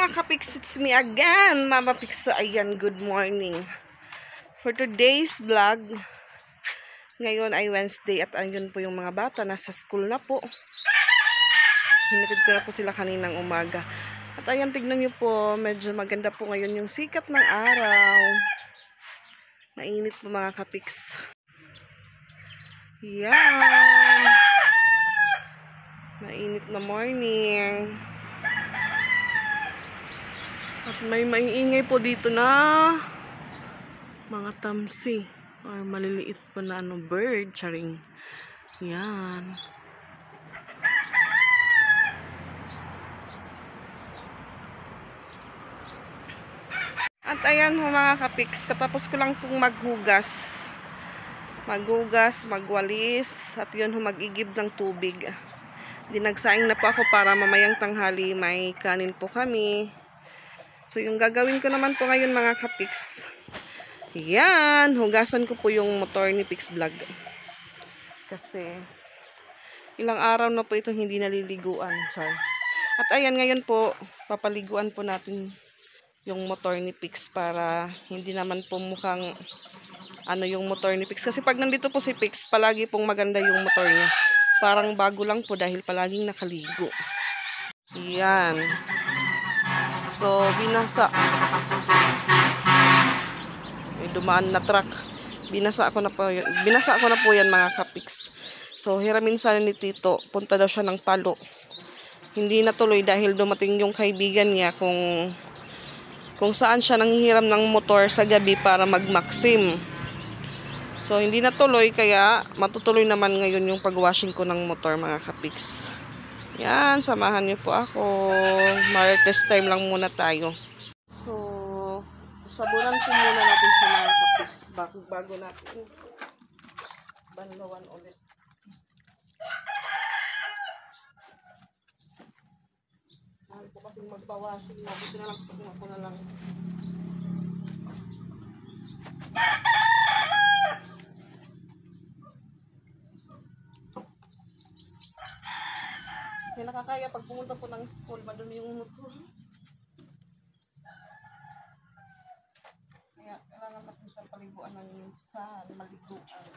mga kapiks, it's me again, Mama Pics. Ayan, good morning. For today's vlog, ngayon ay Wednesday at ayun po yung mga bata, nasa school na po. Hinatid ko na po sila kaninang umaga. At ayan, tignan nyo po, medyo maganda po ngayon yung sikat ng araw. Mainit po mga kapiks. Yan. Mainit na morning. At may maiingay po dito na mga tamsi or maliliit po na bird, charing. Yan. At ayan po mga kapiks, katapos ko lang pong maghugas, magwalis, at yun magigib ng tubig. Dinagsaing na po ako para mamayang tanghali may kanin po kami. So, yung gagawin ko naman po ngayon mga kapiks, yan, hugasan ko po yung motor ni Pics Vlog. Kasi, ilang araw na po itong hindi naliliguan. Charles. At ayan, ngayon po, papaliguan po natin yung motor ni Pics para hindi naman po mukhang yung motor ni Pics. Kasi pag nandito po si Pics, palagi pong maganda yung motor niya. Parang bago lang po dahil palaging nakaligo. Yan. So, binasa. May dumaan na truck. Binasa ko na po yan mga kapiks. So, hiramin sana ni Tito. Punta daw siya ng Palo. Hindi natuloy dahil dumating yung kaibigan niya kung saan siya nanghihiram ng motor sa gabi para mag-Maxim. So, hindi natuloy kaya matutuloy naman ngayon yung pag-washing ko ng motor mga kapiks. Yan, samahan niyo po ako. Marites time lang muna tayo. So, sabunan po muna natin sa mga kapiks bago natin banlawan ulit. Mahal po kasing magpawashing. Buti na lang kung ako na lang. Kasi nakakaya pag pumunta po ng school, madumi yung motor. Kaya kailangan natin siya paliguan ng minsan, maliguan.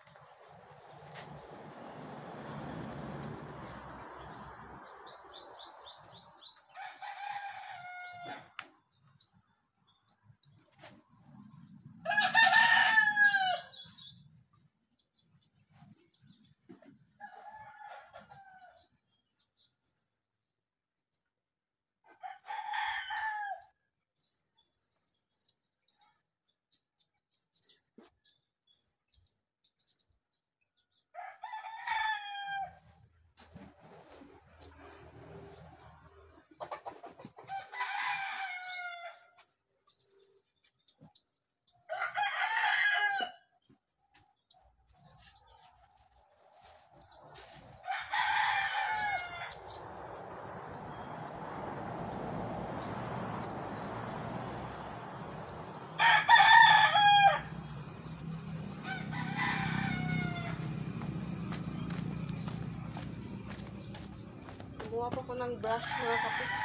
Gumawa po ng brush mga kapiks.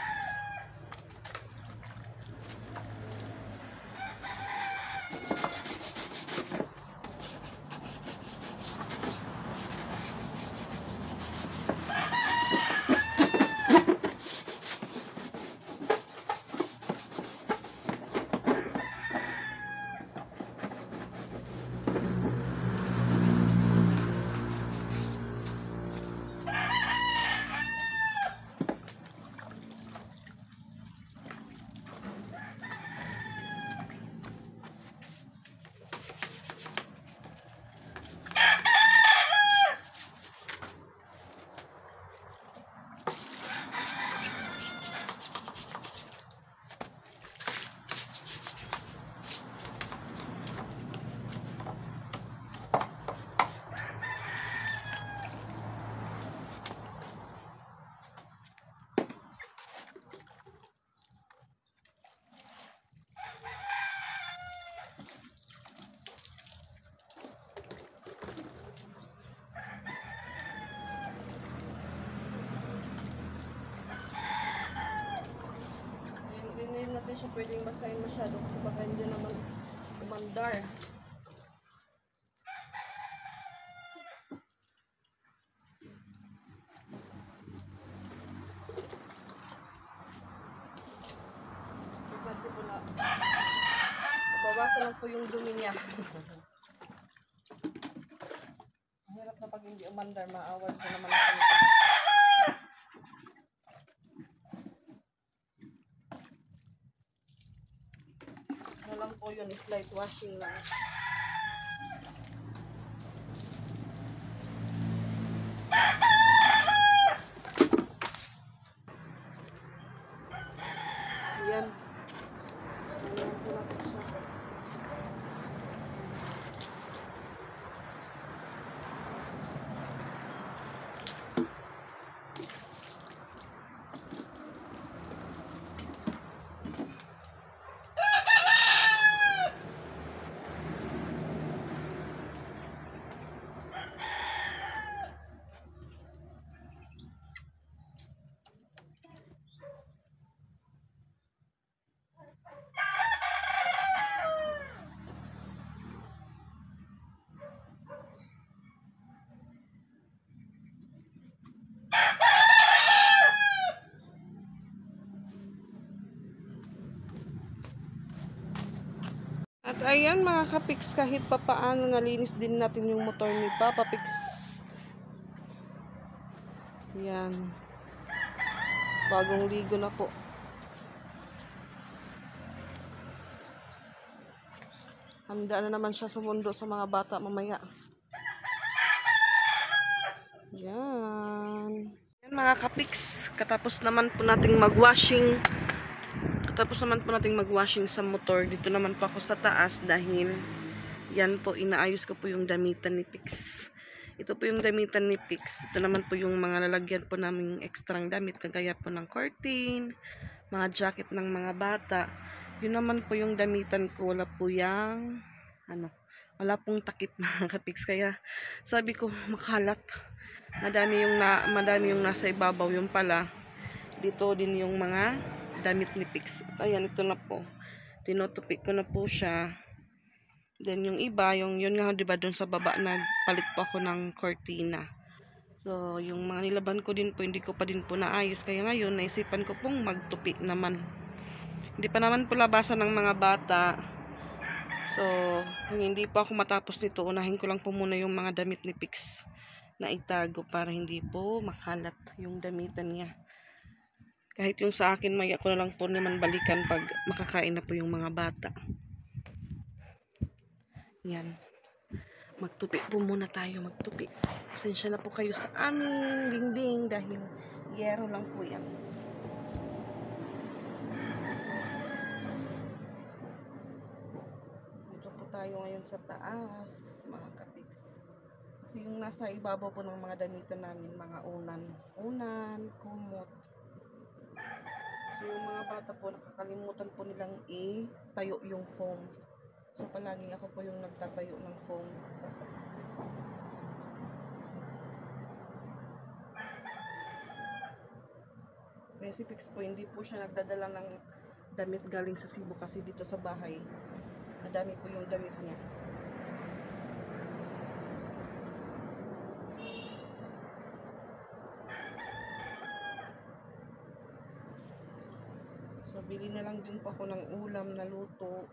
natin siya pwedeng basahin masyado kasi baka hindi naman umandar. Natin po na bawasan lang po yung dumi niya. Hirap na pag hindi umandar, maawal ko naman ako nito. Ano lang po yun, is light washing lang. Ayan. Ayan po natin siya. At ayan mga kapiks, kahit pa paano nalinis din natin yung motor ni Papa Pix. Yan. Bagong ligo na po. Handa na naman siya sumundo sa mga bata mamaya. Yan. Yan mga kapiks, katapos naman po nating mag-washing. Tapos naman po nating mag-washing sa motor. Dito naman po ako sa taas dahil yan po, inaayos ko po yung damitan ni Pix. Ito po yung damitan ni Pix. Ito naman po yung mga lalagyan po naming ekstrang damit. Kagaya po ng curtain, mga jacket ng mga bata. Yun naman po yung damitan ko. Wala po yung, wala pong takip mga Kapix. Kaya sabi ko makalat. Madami yung nasa ibabaw. Yung pala, dito din yung mga damit ni Pix. Ayan, ito na po. Tinutupik ko na po siya. Then yung iba, yun nga, diba, doon sa baba nagpalit po ako ng cortina. So, yung mga nilaban ko din po, hindi ko pa din po naayos. Kaya ngayon, naisipan ko pong magtupi naman. Hindi pa naman po labasan ng mga bata. So, hindi pa ako matapos nito. Unahin ko lang po muna yung mga damit ni Pix na itago para hindi po makalat yung damitan niya. Kahit yung sa akin, may ako na lang po naman balikan pag makakain na po yung mga bata. Yan. Magtupi po muna tayo, magtupi. Pasensya na po kayo sa aming dingding dahil yero lang po yan. Dito po tayo ngayon sa taas, mga Kapix. Kasi yung nasa ibabaw po ng mga damitan namin, mga unan, kumot. So, yung mga bata po, nakakalimutan po nilang itayo yung foam. So, palaging ako po yung nagtatayo ng foam. Kaya si Pix po, hindi po siya nagdadala ng damit galing sa Cebu kasi dito sa bahay, madami po yung damit niya. So, bili na lang din po ako ng ulam na luto.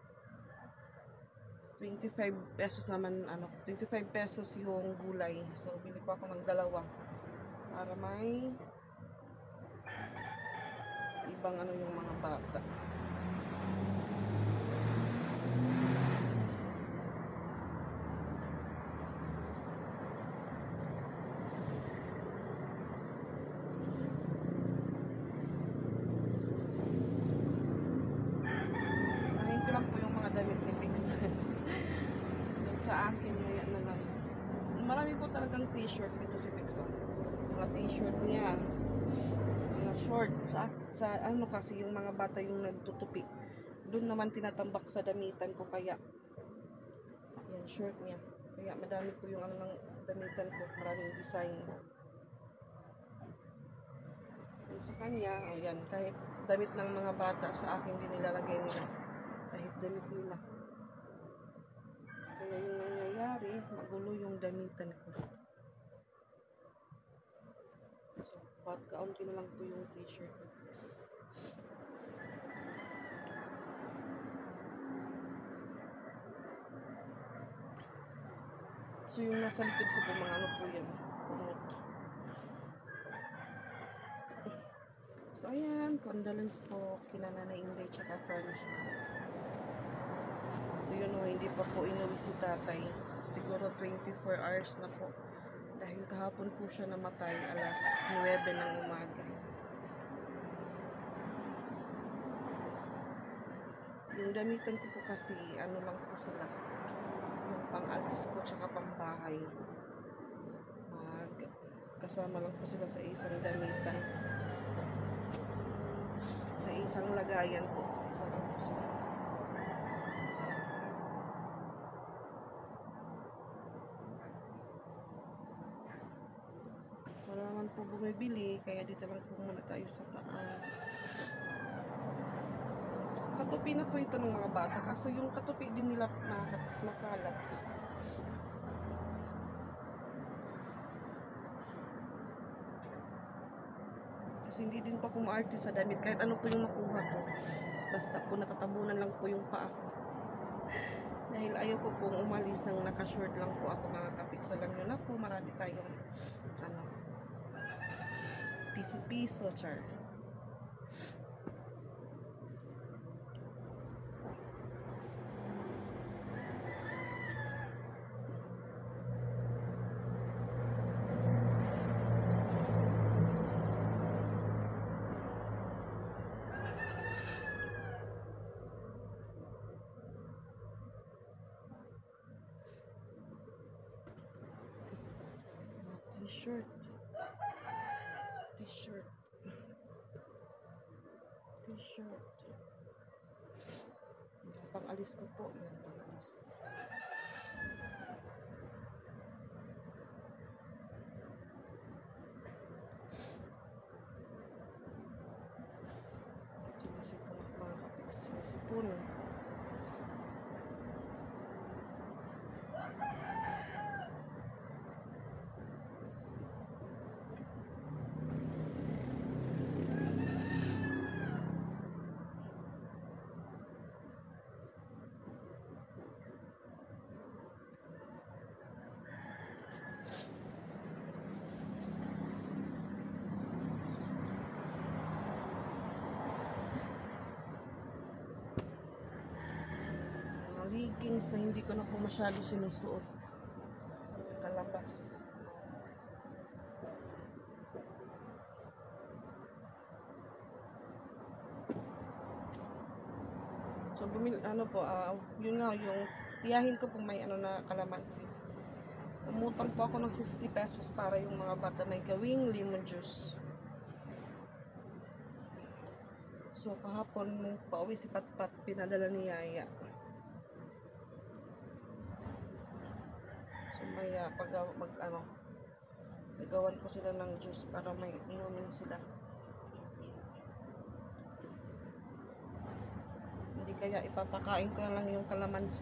25 pesos naman, 25 pesos yung gulay. So, bili po ako ng dalawa. Para may ibang yung mga bata. Damit ni Pix. Sa akin, maya na lang. Marami po talagang t-shirt dito si Pix. Mga t-shirt niya, mga short. Sa kasi yung mga bata yung nagtutupi. Doon naman tinatambak sa damitan ko, kaya yan, short niya. Kaya madami po yung ng damitan ko. Maraming design. Yung sa kanya, yan, kahit damit ng mga bata sa akin din nilalagay nila. Kahit damit nila. Kaya yung nangyayari, magulo yung damitan ko. So, kaunti na lang po yung t-shirt. So, yung nasa likod ko po, mga ano po yan. Kumot. So, ayan. Condolence po kina Nanay Inday tsaka French. So, yun o. Hindi pa po inuwi si tatay. Siguro 24 hours na po. Dahil kahapon po siya namatay alas 9 ng umaga. Yung damitan ko po kasi, ano lang po sila. Yung pang-alis ko tsaka pang-bahay. Kasama lang po sila sa isang damitan. Sa isang lagayan po. Isa lang po sila. Wala naman po bumibili, kaya dito lang po muna tayo sa taas. Katupi na po ito ng mga bata. Kaso yung katupi din nila makalat. Kasi hindi din pa po maarte sa damit. Kahit ano po yung makuha ko. Basta po natatabunan lang po yung paa ko. Dahil ayaw ko pong umalis nang naka-short lang po ako, mga kapiks. Alam nyo na po, marami tayong piso-piso, char. T-shirt. Pang-alis ko po. Yan, pang-alis. Sinisipon ako, mga kapiks. Sinisipon. Leggings na hindi ko na po masyado sinusuot. Kalabas. So, ano po, yun nga, yung tiyahin ko po may ano na kalamansi. Umutang po ako ng 50 pesos para yung mga bata may gawing lemon juice. So, kahapon, nung pauwi si Patpat, pinadala ni Yaya. So, maya, nagawan ko sila ng juice para may inumin sila. Hindi kaya ipapakain ko na lang yung kalamansi.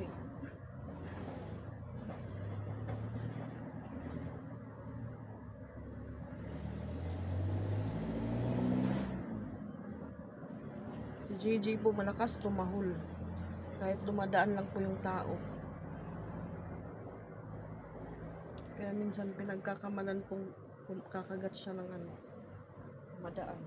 Si JJ po malakas tumahol. Kahit dumadaan lang po yung tao. Kaya minsan pinagkakamalan pong kakagat siya ng madaan.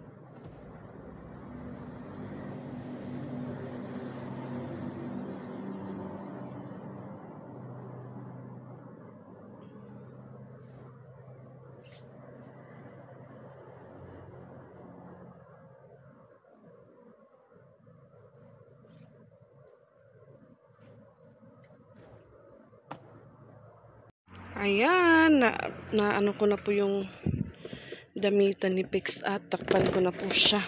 Ayan, na ano ko na po yung damitan ni Pix at takpan ko na po siya.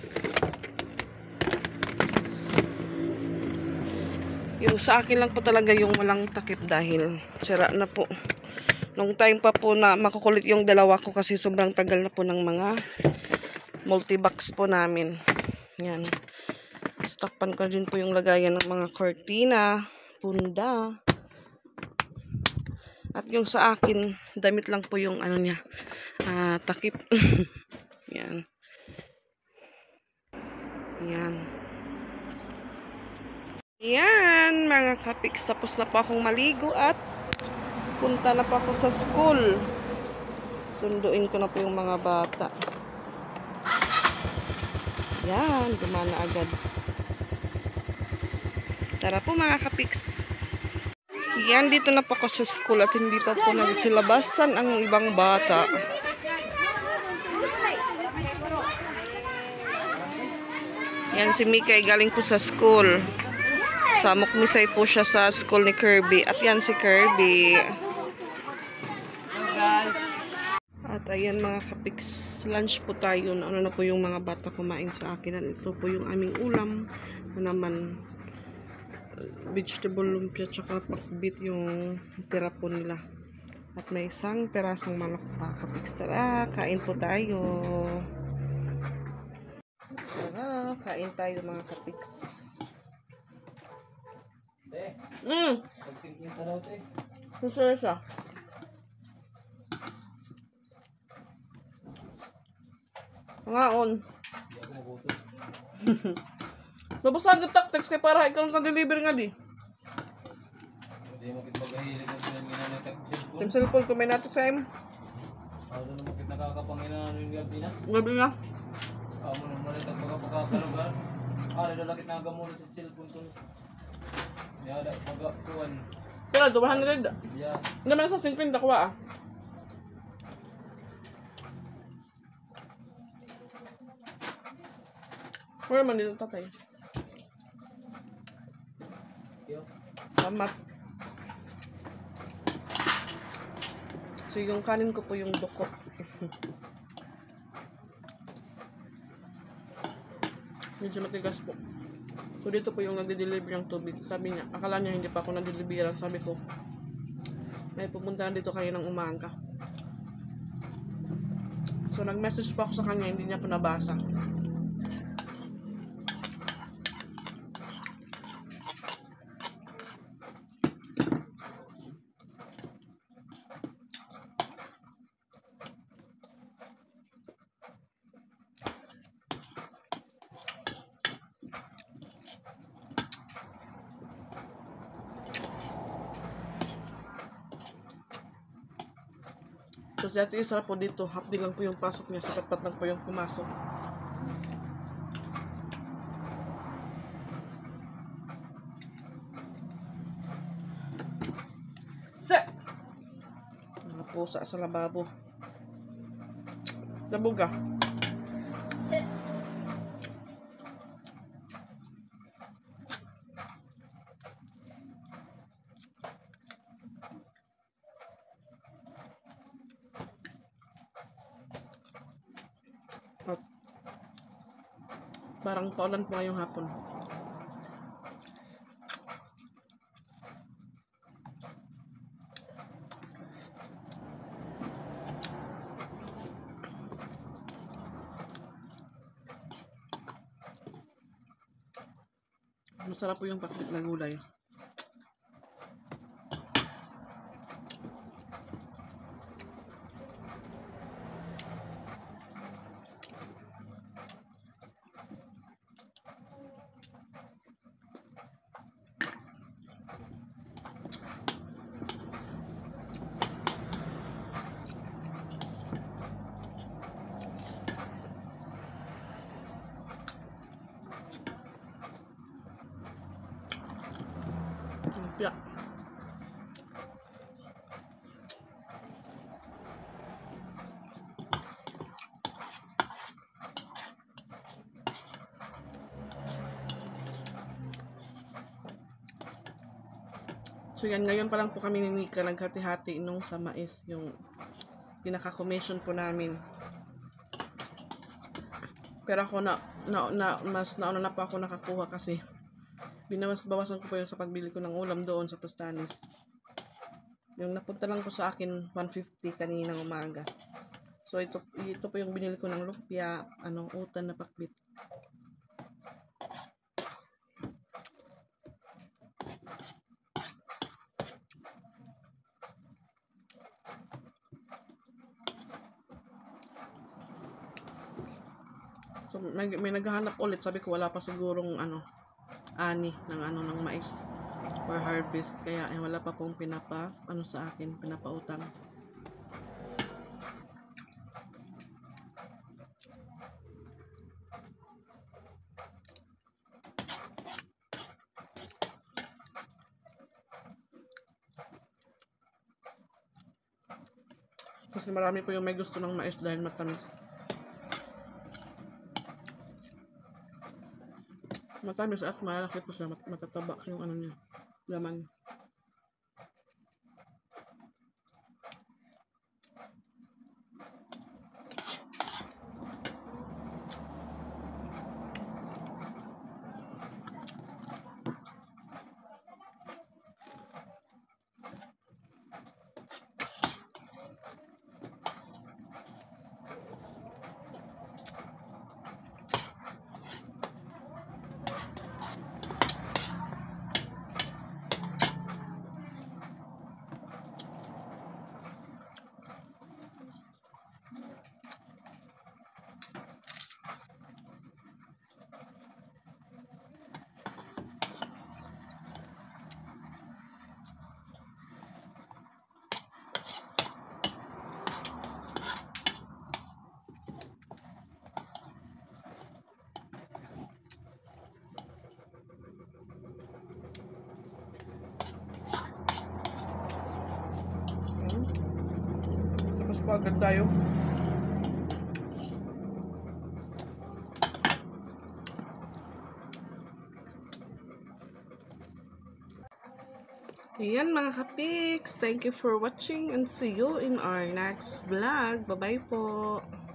Yung sa akin lang po talaga yung walang takip dahil sira na po. Nung time pa po na makukulit yung dalawa ko kasi sobrang tagal na po ng mga multibox po namin. Yan. So, takpan ko din po yung lagayan ng mga kortina, punda. At yung sa akin, damit lang po yung ano niya, takip. Yan. Yan. Yan, mga kapiks. Tapos na po akong maligo at punta na po ako sa school. Sunduin ko na po yung mga bata. Yan, dumana agad. Tara po mga kapiks. Yan, dito na po ako sa school at hindi pa po nagsilabasan ang ibang bata. Yan, si Mika ay galing po sa school. Sa Mukmisay po siya sa school ni Kirby. At yan si Kirby. At ayan mga kapiks, lunch po tayo. Ano na po yung mga bata kumain sa akin. At ito po yung aming ulam na naman vegetable lumpia tsaka pakbit yung tira po nila. At may isang perasong manok pa kapiks. Tara, kain po tayo. Tara, kain tayo mga kapiks. Susunod siya. Ngaon. Babasag ang tactics kay para ikaw nag-deliver nga di. Hindi mo kitpagahilig ang pinanginanatag cellphone. Team cellphone ko may natok sa im. Ano naman kit nakakapanginan yung gabi na? Gabi na. Amo naman manatag pagkakalugar. Lalakit na gamulot sa cellphone ko. Yada pagkakuan. Pero 200. Yeah. Hindi naman sa 50 kuha Wala man dito tatay. Salamat. So yung kanin ko po yung dukot. Medyo matigas po. So dito po yung nagde-deliver ng tubig. Sabi niya, akala niya hindi pa ako nag-deliveran. Sabi ko, may pupuntahan dito kayo ng umaga. So nag-message pa ako sa kanya, hindi niya po nabasa. So si Ate Isra po dito, half day lang po yung pasok niya, sa tapat lang po yung pumasok. Set! Mga pusa sa lababo. Nabuga. Set. At parang paulan po ngayong hapon. Masarap po yung pakbit na gulay. Lumpia. So yan, ngayon pa lang po kami ni Nika naghati-hati nung sa mais, yung pinaka-commission po namin. Pero ako mas nauna na pa ako nakakuha kasi binawas-bawasan ko po yung sa pagbili ko ng ulam doon sa Pustanis. Yung napunta lang po sa akin 150 kaninang umaga. So ito po yung binili ko ng lumpia, utan na pakbit. So, may naghahanap ulit. Sabi ko, wala pa sigurong ani ng mais for harvest. Kaya wala pa pong sa akin, pinapautang. Kasi marami po yung may gusto ng mais dahil matamis. Matamis at malaki po siya. Matataba yung niya. Laman. Tapos po agad tayo. Ayan mga kapiks. Thank you for watching and see you in our next vlog. Bye-bye po.